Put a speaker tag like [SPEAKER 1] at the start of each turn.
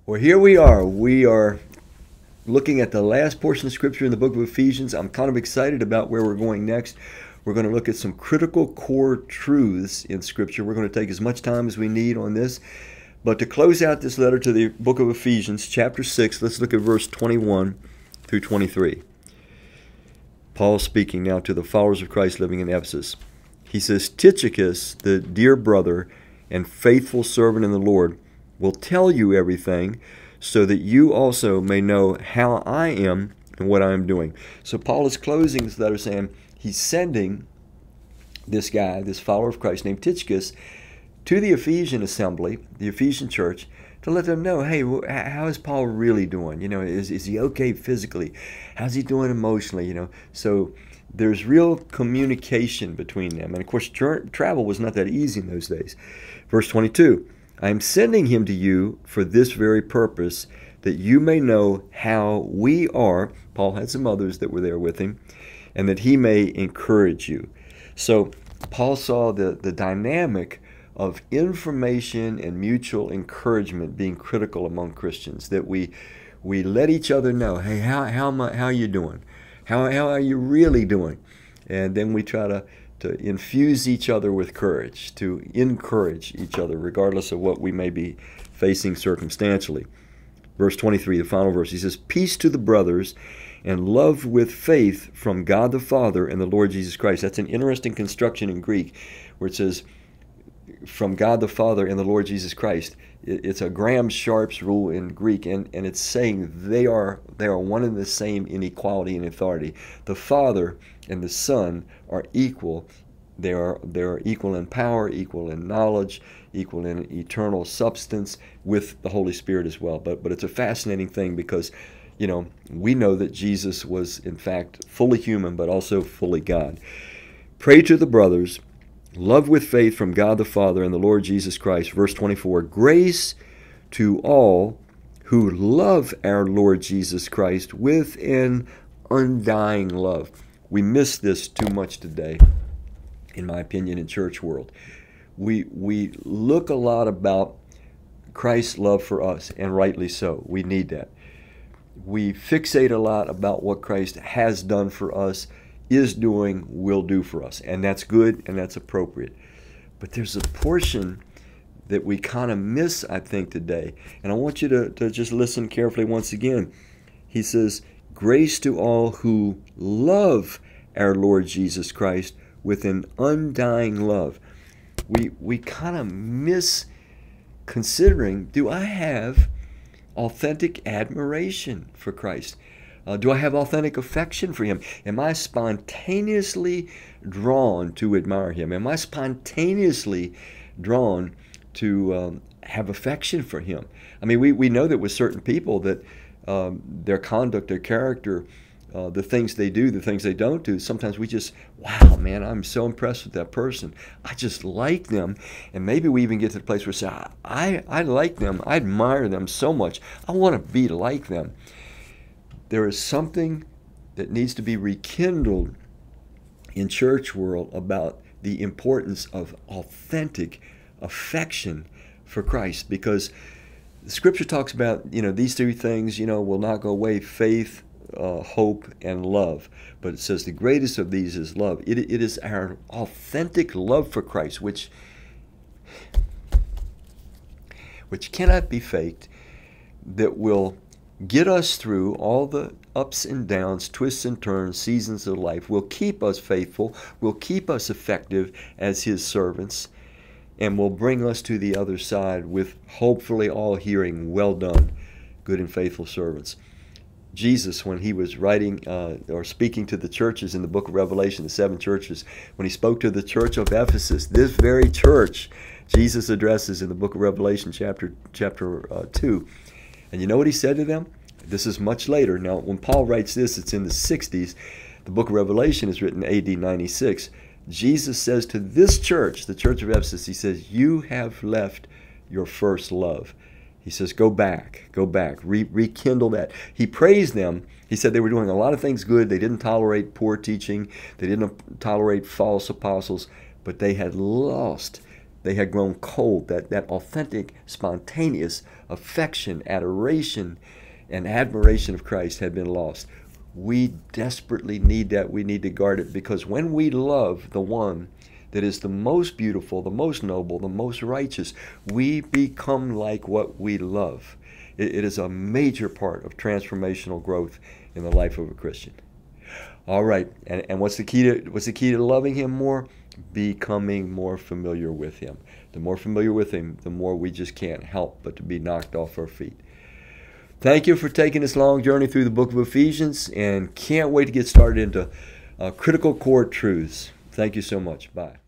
[SPEAKER 1] Well, here we are. We are looking at the last portion of Scripture in the book of Ephesians. I'm kind of excited about where we're going next. We're going to look at some critical core truths in Scripture. We're going to take as much time as we need on this. But to close out this letter to the book of Ephesians, chapter 6, let's look at verse 21 through 23. Paul speaking now to the followers of Christ living in Ephesus. He says, Tychicus, the dear brother and faithful servant in the Lord, will tell you everything so that you also may know how I am and what I am doing. So Paul is closing this letter saying he's sending this guy, this follower of Christ named Tychicus, to the Ephesian assembly, the Ephesian church, to let them know, hey, how is Paul really doing? You know, is he okay physically? How's he doing emotionally? You know, so there's real communication between them. And of course, travel was not that easy in those days. Verse 22. I am sending him to you for this very purpose, that you may know how we are. Paul had some others that were there with him, and that he may encourage you. So Paul saw the dynamic of information and mutual encouragement being critical among Christians, that we let each other know, hey, how are you doing? How are you really doing? And then we try to infuse each other with courage, to encourage each other, regardless of what we may be facing circumstantially. Verse 23, the final verse, he says, Peace to the brothers and love with faith from God the Father and the Lord Jesus Christ. That's an interesting construction in Greek, where it says, from God the Father and the Lord Jesus Christ. It's a Graham Sharp's rule in Greek, and it's saying they are one and the same in equality and authority. The Father and the Son are equal. They are equal in power, equal in knowledge, equal in eternal substance, with the Holy Spirit as well. But it's a fascinating thing because, you know, we know that Jesus was in fact fully human but also fully God. Pray to the brothers. Love with faith from God the Father and the Lord Jesus Christ. Verse 24, grace to all who love our Lord Jesus Christ with an undying love. We miss this too much today, in my opinion, in church world. We look a lot about Christ's love for us, and rightly so. We need that. We fixate a lot about what Christ has done for us, is doing, will do for us. And that's good and that's appropriate. But there's a portion that we kind of miss, I think, today. And I want you to just listen carefully once again. He says, grace to all who love our Lord Jesus Christ with an undying love. We kind of miss considering, do I have authentic admiration for Christ? Do I have authentic affection for him? Am I spontaneously drawn to admire him? Am I spontaneously drawn to have affection for him? I mean, we know that with certain people that their conduct, their character, the things they do, the things they don't do, sometimes we just, wow, man, I'm so impressed with that person. I just like them. And maybe we even get to the place where we say, I like them. I admire them so much. I want to be like them. There is something that needs to be rekindled in church world about the importance of authentic affection for Christ, because the Scripture talks about, you know, these three things, you know, will not go away: faith, hope, and love. But it says the greatest of these is love. It is our authentic love for Christ, which cannot be faked, that will get us through all the ups and downs, twists and turns, seasons of life, will keep us faithful, will keep us effective as his servants, and will bring us to the other side with hopefully all hearing, well done, good and faithful servants. Jesus, when he was writing or speaking to the churches in the book of Revelation, the 7 churches, when he spoke to the church of Ephesus, this very church Jesus addresses in the book of Revelation chapter 2. And you know what he said to them? This is much later. Now, when Paul writes this, it's in the 60s. The book of Revelation is written AD 96. Jesus says to this church, the church of Ephesus, he says, you have left your first love. He says, go back, rekindle that. He praised them. He said they were doing a lot of things good. They didn't tolerate poor teaching. They didn't tolerate false apostles. But they had lost They had grown cold. That authentic, spontaneous affection, adoration, and admiration of Christ had been lost. We desperately need that. We need to guard it, because when we love the one that is the most beautiful, the most noble, the most righteous, we become like what we love. It is a major part of transformational growth in the life of a Christian. All right, and what's the key to loving him more? Becoming more familiar with him. The more familiar with him, the more we just can't help but to be knocked off our feet. Thank you for taking this long journey through the book of Ephesians, and can't wait to get started into critical core truths. Thank you so much. Bye.